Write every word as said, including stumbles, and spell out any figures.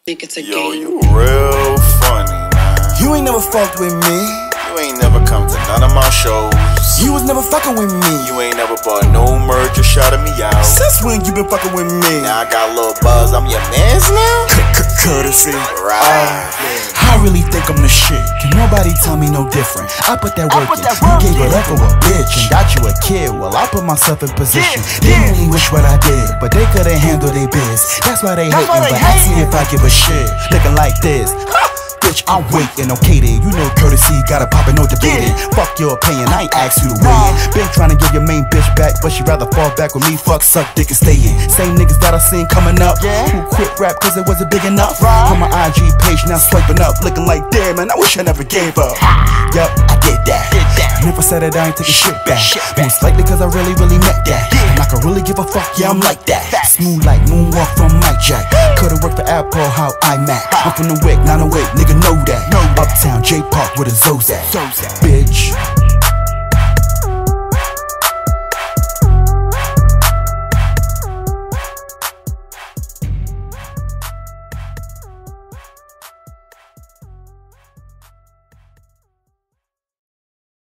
Think it's a Yo, game. you real funny, man. You ain't never fucked with me. You ain't never come to none of my shows. You was never fucking with me. You ain't never bought no merch or shouted me out. Since when you been fucking with me? Now I got a little buzz, I'm your mans now? Courtesy. Right. I really think I'm the shit. Can nobody tell me no different? I put that work in. You gave it up for a bitch and got you a kid. Well, I put myself in position. They only wish what I did, but they couldn't handle their biz. That's why they hating, but ask me if I give a shit. Looking like this. Bitch, I'm waiting, okay then. You know courtesy, gotta pop it, no debating. Fuck your opinion, I ain't asked you to weigh in. Been trying to get your main bitch back, but she rather fall back with me. Fuck, suck, dick, and stay in. Same niggas that I seen coming up, who quit rap cause it wasn't big enough. On my I G page, now swiping up, looking like damn, man, I wish I never gave up. Yup, I did that. Never said that I ain't taking shit back. Most likely cause I really, really meant that. And I can really give a fuck, yeah, I'm like that. Smooth like moonwalk from Mike Jack. Could've worked for Apple, how I'm at. I'm from the Wick, nine oh eight, nigga know that. Uptown J Park with a Zozak. Bitch.